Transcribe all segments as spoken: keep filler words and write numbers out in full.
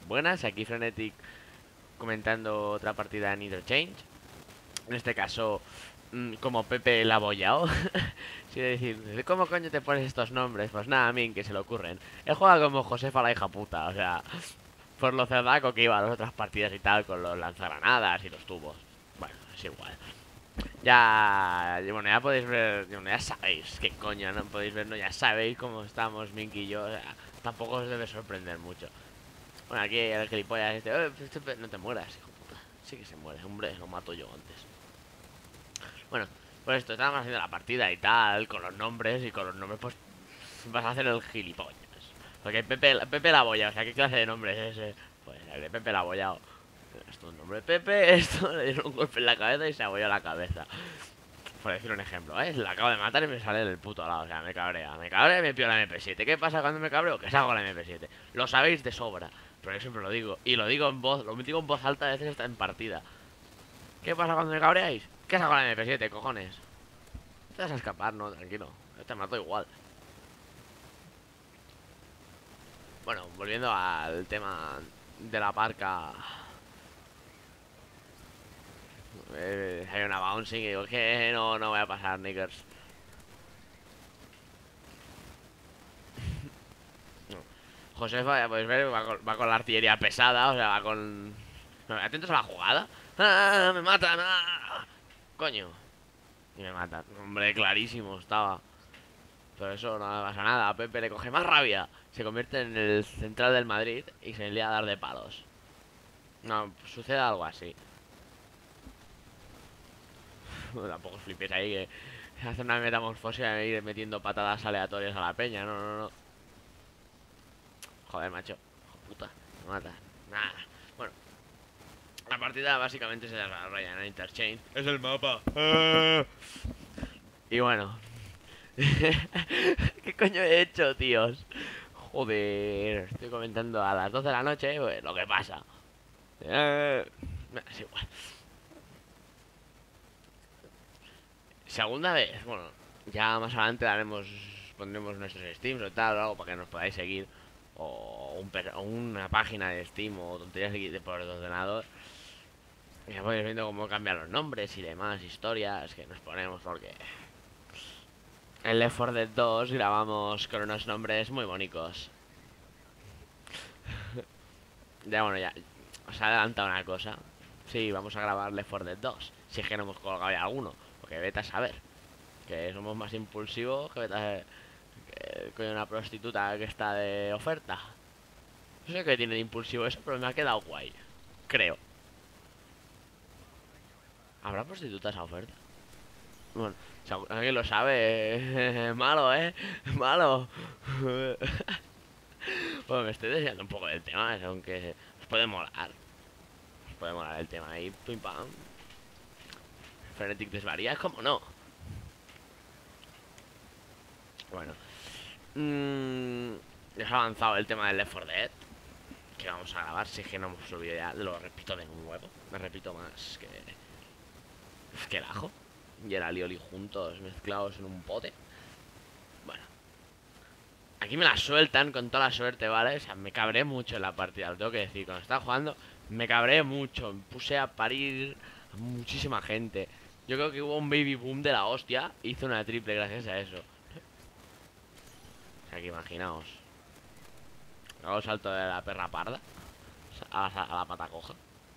buenas. Aquí Frenetic comentando otra partida en Interchange. En este caso, mm, como Pepe el abollao. Sí, decir, ¿cómo coño te pones estos nombres? Pues nada, a mí que se le ocurren. Él juega como Josefa la hija puta, o sea, por lo cerdaco que iba a las otras partidas y tal, con los lanzagranadas y los tubos. Bueno, es igual. Ya, bueno, ya podéis ver, bueno, ya sabéis qué coño, ¿no? Podéis ver, no, ya sabéis cómo estamos Minky y yo, o sea, tampoco os debe sorprender mucho. Bueno, aquí el gilipollas este, "Eh, este pe- no te mueras, hijo de puta". Sí que se muere, hombre, lo mato yo antes. Bueno, pues esto, estábamos haciendo la partida y tal, con los nombres, y con los nombres pues vas a hacer el gilipollas. Porque Pepe, Pepe la boya, o sea, ¿qué clase de nombre es ese? Pues el de Pepe la bollao. Esto es un nombre de Pepe, esto le dieron un golpe en la cabeza y se abolló la cabeza. Por decir un ejemplo, ¿eh? La acabo de matar y me sale del puto lado, o sea, me cabrea. Me cabrea y me pido la M P siete. ¿Qué pasa cuando me cabreo? Que salgo la M P siete. Lo sabéis de sobra, pero yo siempre lo digo. Y lo digo en voz, lo digo en voz alta a veces está en partida. ¿Qué pasa cuando me cabreáis? ¿Qué saco la M P siete, cojones? Te vas a escapar, no, tranquilo. Te mato igual. Bueno, volviendo al tema de la parca. Eh, hay una bouncing y digo que no, no voy a pasar, niggers. No. Josefa, ya podéis ver, va con, va con la artillería pesada, o sea, va con... No, atentos a la jugada. ¡Ah, me matan! ¡Ah! Coño. Y me matan. Hombre, clarísimo estaba. Pero eso no pasa nada. A Pepe le coge más rabia. Se convierte en el central del Madrid y se lía a dar de palos. No, sucede algo así. Tampoco os flipéis ahí que hace una metamorfosis a ir metiendo patadas aleatorias a la peña. No, no, no. Joder, macho. Hijo puta. Me mata. Nada. Bueno, la partida básicamente se desarrolla en Interchange. Es el mapa. Ah. Y bueno. ¿Qué coño he hecho, tíos? Joder. Estoy comentando a las doce de la noche, pues, lo que pasa. Eh, es igual. Segunda vez, bueno, ya más adelante daremos, pondremos nuestros Steams o tal, o algo para que nos podáis seguir. O, un, o una página de Steam o tonterías de por el ordenador. Y ya podéis viendo cómo cambian los nombres y demás historias que nos ponemos porque en Left four Dead dos grabamos con unos nombres muy bonitos. Ya bueno, ya os he adelantado una cosa. Sí, vamos a grabar Left four Dead dos. Si es que no hemos colgado ya alguno. Porque vete a saber. Que somos más impulsivos que vete a saber. Que, coño, una prostituta que está de oferta. No sé qué tiene de impulsivo eso, pero me ha quedado guay. Creo. ¿Habrá prostitutas a oferta? Bueno, si alguien lo sabe, malo, ¿eh? Malo. Bueno, me estoy desviando un poco del tema, aunque os puede molar. Os puede molar el tema ahí, pim pam. Frenetic desvaría, es como no. Bueno. Mmm, ya se ha avanzado el tema del Left four Dead. Que vamos a grabar, si es que no hemos subido ya. Lo repito de nuevo. Me repito más que... que el ajo y el alioli juntos, mezclados en un pote. Bueno. Aquí me la sueltan con toda la suerte, ¿vale? O sea, me cabré mucho en la partida, lo tengo que decir. Cuando estaba jugando, me cabré mucho. Me puse a parir a muchísima gente. Yo creo que hubo un baby boom de la hostia. Hice una triple gracias a eso. O sea, que imaginaos. Hago el salto de la perra parda a la, a la pata coja.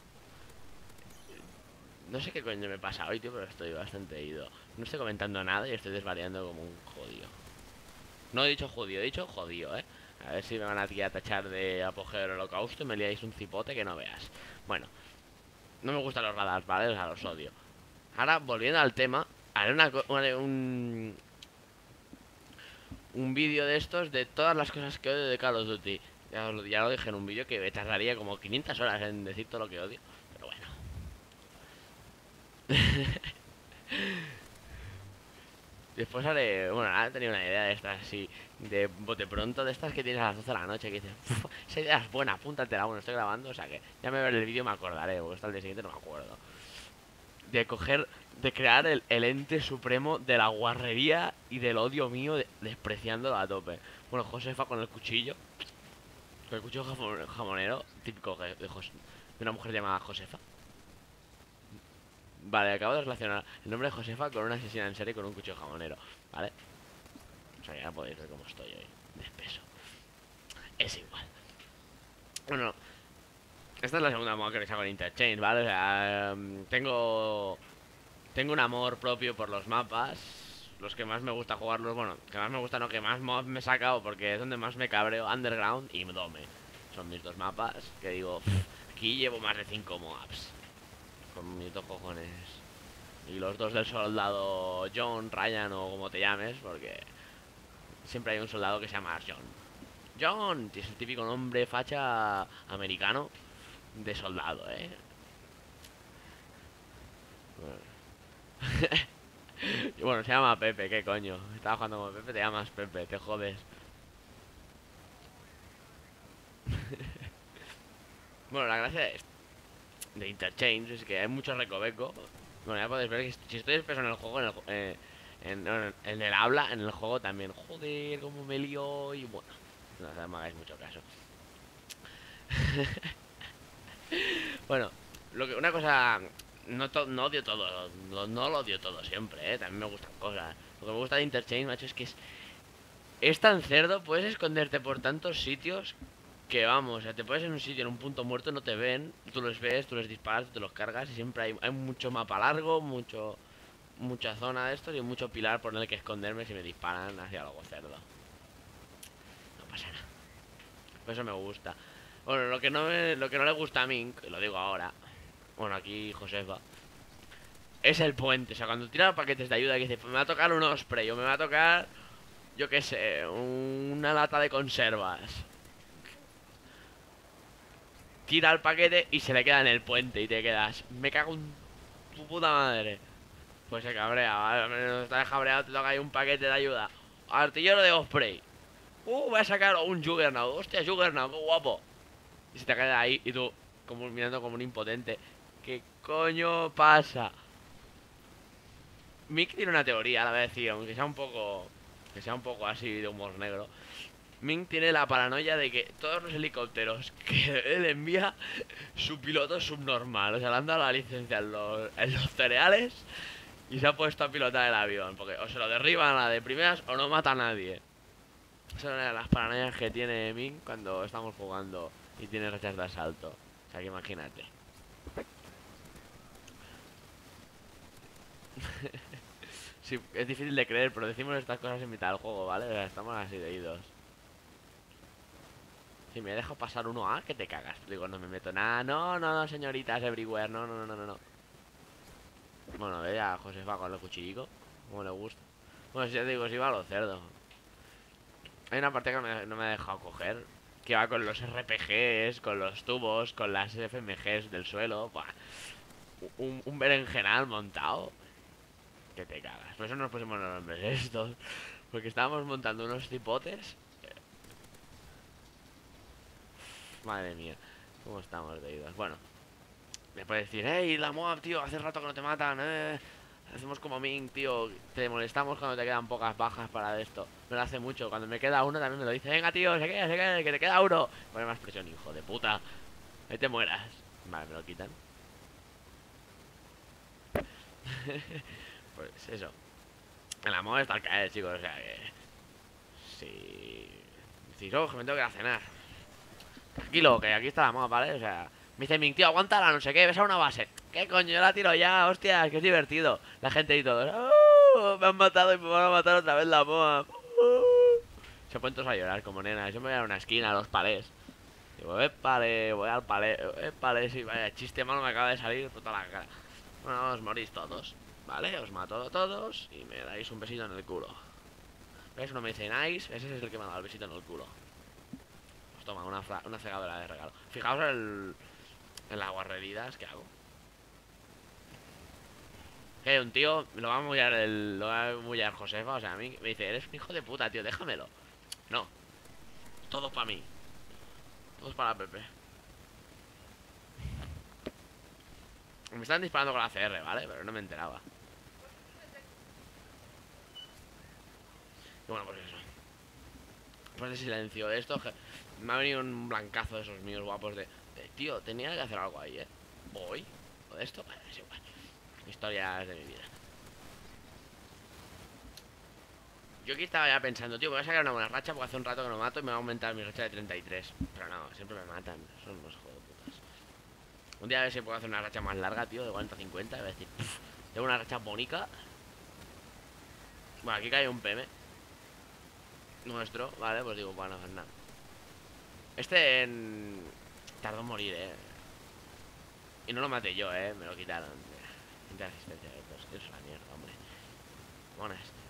No sé qué coño me pasa hoy, tío, pero estoy bastante ido. No estoy comentando nada y estoy desvariando como un jodido. No he dicho judío, he dicho jodido, ¿eh? A ver si me van aquí a tachar de apogeo del holocausto y me liáis un cipote que no veas. Bueno, no me gustan los radars, ¿vale? O sea, los odio. Ahora, volviendo al tema, haré una, una un, un vídeo de estos de todas las cosas que odio de Call of Duty. Ya, ya lo dije en un vídeo que me tardaría como quinientas horas en decir todo lo que odio. Pero bueno. Después haré... Bueno, ahora he tenido una idea de estas así, de bote pronto, de estas que tienes a las doce de la noche, que dices, esa idea es buena, apúntatela, bueno, estoy grabando, o sea que ya me veré el vídeo y me acordaré, porque hasta el día siguiente no me acuerdo. De coger, de crear el, el ente supremo de la guarrería y del odio mío, de, despreciándolo a tope. Bueno, Josefa con el cuchillo. Pero el cuchillo jamon- jamonero, típico de, de Jos- de una mujer llamada Josefa. Vale, acabo de relacionar el nombre de Josefa con una asesina en serie con un cuchillo jamonero, ¿vale? O sea, ya podéis ver cómo estoy hoy, de espeso. Es igual. Bueno, esta es la segunda moda que les hago en Interchange, ¿vale? O sea, em, tengo... Tengo un amor propio por los mapas. Los que más me gusta jugarlos, bueno, que más me gusta, no, que más mods me he sacado porque es donde más me cabreo, Underground y Dome. Son mis dos mapas que digo, "Pff, aquí llevo más de cinco mobs. Con mis dos cojones. Y los dos del soldado John, Ryan o como te llames, porque siempre hay un soldado que se llama John. John, es el típico nombre facha americano de soldado, ¿eh? Bueno. Y bueno, se llama Pepe, ¿qué coño? Estaba jugando con Pepe, te llamas Pepe, te jodes. Bueno, la gracia de, de Interchange es que hay mucho recoveco. Bueno, ya podéis ver que si estoy espeso en el juego, en el, eh, en, en- en el habla, en el juego también. Joder, cómo me lío. Y bueno, no me hagáis mucho caso. Bueno, lo que, una cosa. No, to- no odio todo, no, no lo odio todo siempre, ¿eh? También me gustan cosas. Lo que me gusta de Interchange, macho, es que es, es tan cerdo, puedes esconderte por tantos sitios que vamos, o sea, te pones en un sitio, en un punto muerto, no te ven, tú los ves, tú les disparas, tú te los cargas y siempre hay, hay mucho mapa largo, mucho mucha zona de estos y mucho pilar por el que esconderme si me disparan hacia algo cerdo. No pasa nada. Por eso me gusta. Bueno, lo que no me, lo que no le gusta a Mink, lo digo ahora. Bueno, aquí Josefa. Es el puente, o sea, cuando tira paquetes de ayuda que dice, pues me va a tocar un osprey o me va a tocar, yo qué sé, una lata de conservas. Tira el paquete y se le queda en el puente y te quedas, me cago en tu puta madre. Pues se cabrea, ¿vale? Estás cabreado, te toca ahí un paquete de ayuda. Artillero de Osprey. Uh, voy a sacar un Juggernaut. Hostia, Juggernaut, qué guapo. Y se te queda ahí y tú, como mirando como un impotente. ¿Qué coño pasa? Mick tiene una teoría, la voy a decir, aunque sea un poco. Que sea un poco así de humor negro. Ming tiene la paranoia de que todos los helicópteros que él envía, su piloto es subnormal. O sea, le han dado la licencia en los, en los cereales y se ha puesto a pilotar el avión. Porque o se lo derriban a la de primeras o no mata a nadie. Esa es una de las paranoias que tiene Ming cuando estamos jugando y tiene rachas de asalto. O sea, que imagínate. Sí, es difícil de creer, pero decimos estas cosas en mitad del juego, ¿vale? O sea, estamos así de idos. Si me dejo pasar uno A, que te cagas. Digo, no me meto nada. No, no, no, señoritas everywhere. No, no, no, no, no. Bueno, ve a Josefa con el cuchillico. Como le gusta. Bueno, si ya te digo, si va a lo cerdo. Hay una parte que me- no me ha dejado coger. Que va con los R P Gs, con los tubos, con las F M Gs del suelo. Buah. Un, un berenjenal montado. Que te cagas. Por eso nos pusimos los nombres estos. Porque estábamos montando unos cipotes. Madre mía. ¿Cómo estamos de idos? Bueno. Me puede decir, hey, la Moab, tío, hace rato que no te matan, eh. Hacemos como Ming, tío. Te molestamos cuando te quedan pocas bajas para esto. Me lo hace mucho. Cuando me queda uno también me lo dice, venga, tío, se queda, se queda, que te queda uno. Pone más presión, hijo de puta. Ahí te mueras. Vale, me lo quitan. Pues eso. El amor está al caer, chicos, o sea que. Si. Decís, oh, que me tengo que ir a cenar. Tranquilo, que aquí está la moda, ¿vale? O sea, me dice Ming, tío, aguántala, no sé qué, ves a una base. ¿Qué coño? Yo la tiro ya, hostia, que es divertido. La gente y todo. "Oh, me han matado y me van a matar otra vez la moda. Oh". Se ponen todos a llorar como nenas. Yo me voy a una esquina, a los palés. Digo, épale, voy al palé. Épale, sí, vaya, chiste malo me acaba de salir por toda la cara. Bueno, os morís todos, ¿vale? Os mato a todos y me dais un besito en el culo. ¿Ves? Uno me dice nice, ese es el que me ha dado el besito en el culo. Pues toma, una, una cegadora de regalo. Fijaos el, en las guarreridas que hago. Que un tío lo va a mullar el. Lo va a mullar Josefa, o sea, a mí me dice, eres un hijo de puta, tío, déjamelo. No, todo para mí. Todo es para Pepe. Me están disparando con la C R, ¿vale? Pero no me enteraba. Y bueno, pues eso. después de silencio de esto, me ha venido un blancazo de esos míos guapos de, de tío, tenía que hacer algo ahí, ¿eh? Voy, o de esto, bueno, es igual. Historias de mi vida. Yo aquí estaba ya pensando, tío, me voy a sacar una buena racha porque hace un rato que no mato y me va a aumentar mi racha de treinta y tres. Pero no, siempre me matan, son unos jodoputas. Un día a ver si puedo hacer una racha más larga, tío, de cuarenta a cincuenta. Y voy a decir, pff, tengo una racha bonita. Bueno, aquí cae un P M nuestro, vale, pues digo, bueno, pues nada. Este en... tardó en morir, eh. Y no lo maté yo, eh, me lo quitaron. Quinta asistencia, eh, pues que es la mierda, hombre. Bueno, este.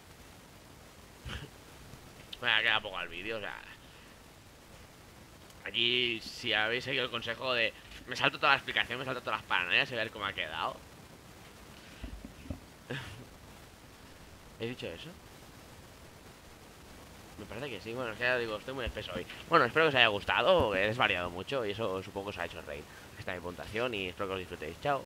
Me queda poco al vídeo, o sea. Aquí, si habéis seguido el consejo de... Me salto toda la explicación, me salto todas las paranoias y ver cómo ha quedado. ¿He dicho eso? Me parece que sí, bueno, es que ya digo, estoy muy espeso hoy. Bueno, espero que os haya gustado, que es variado mucho y eso supongo que os ha hecho reír. Esta es mi puntuación y espero que os disfrutéis. Chao.